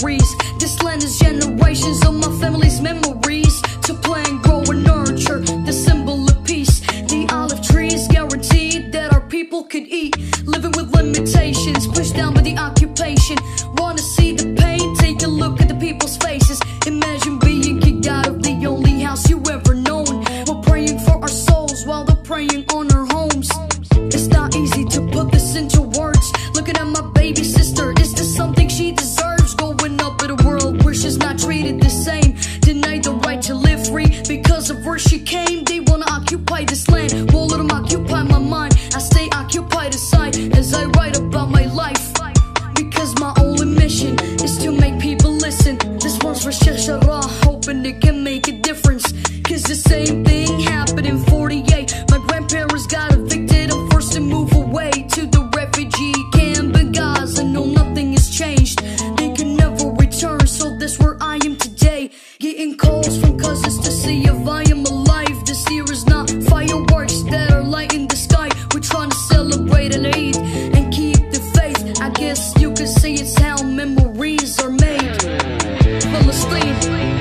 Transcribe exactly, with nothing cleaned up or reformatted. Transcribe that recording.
memories. This land is generations of my family's memories. To plant, grow and nurture the symbol of peace. The olive trees guaranteed that our people could eat. Living with limitations, pushed down by the occupation. Wanna see the pain? Take a look at the people's faces. Imagine being kicked out of the only house you ever known. We're praying for our souls while they're preying on our homes. It's not easy to put this into words. Looking at my baby sister, is this something she deserves? Growing up in a world where she's not treated the same, denied the right to live free because of where she came. They wanna occupy this land, won't let them occupy my mind. I stay occupied aside as I write about my life, because my only mission is to make people listen. This one's for Sheikh Jarrah, hoping it can make a difference. Cause the same thing happened in forty-eight. My grandparents got evicted and forced to move away to the refugee camp in Gaza. No, nothing has changed, they can never return. So that's where I am today, getting calls from cousins to see if I am alive. This year is not fireworks that are lighting the sky. We're trying to celebrate an Eid and keep the faith. I guess you could say it's how memories are made. Palestine.